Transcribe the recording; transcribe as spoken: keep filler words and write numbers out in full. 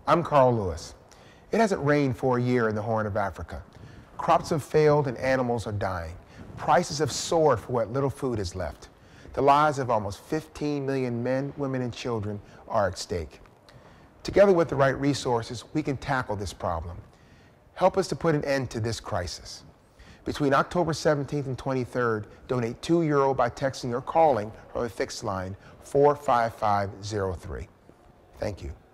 I'm Carl Lewis. It hasn't rained for a year in the Horn of Africa. Crops have failed and animals are dying. Prices have soared for what little food is left. The lives of almost fifteen million men, women, and children are at stake. Together with the right resources, we can tackle this problem. Help us to put an end to this crisis. Between October seventeenth and twenty-third, donate two euro by texting or calling from a fixed line four five five zero three. Thank you.